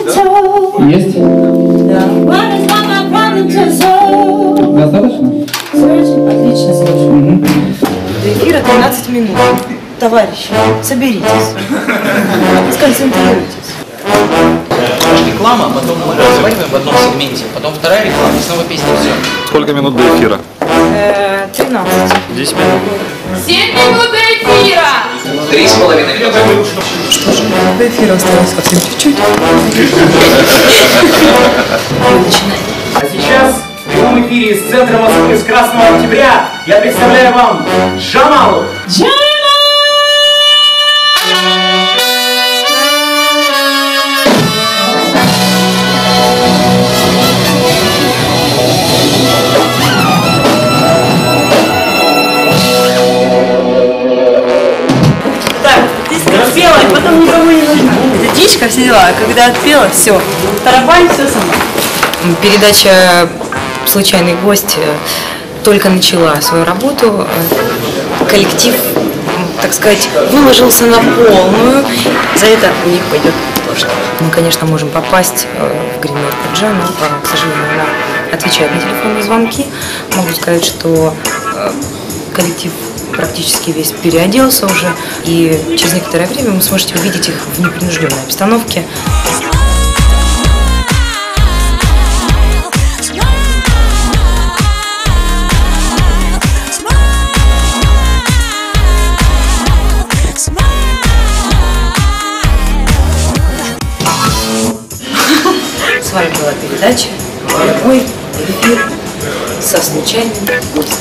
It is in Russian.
Есть? Да. Достаточно? Отлично слышу. До эфира 13 минут. Товарищи, соберитесь. Сконцентрируйтесь. Реклама, потом мы разговариваем в одном сегменте, потом вторая реклама, и снова песня, все. Сколько минут до эфира? 13. 10 минут. 7 минут до эфира! 3,5 минуты. Что же, до эфира осталось совсем чуть-чуть. А сейчас в прямом эфире из центра Москвы с Красного Октября я представляю вам Джамалу. Отпела, и потом никому не нужна. Это птичка, все дела. А когда отпела, все. Тарабань, все сама. Передача «Случайный гость» только начала свою работу. Коллектив, так сказать, выложился на полную. За это у них пойдет дождь. Мы, конечно, можем попасть в гримерку Джа, но, к сожалению, она отвечает на телефонные звонки. Могу сказать, что коллектив практически весь переоделся уже, и через некоторое время вы сможете увидеть их в непринужденной обстановке. С вами была передача «Прямой эфир» со случайным гостем.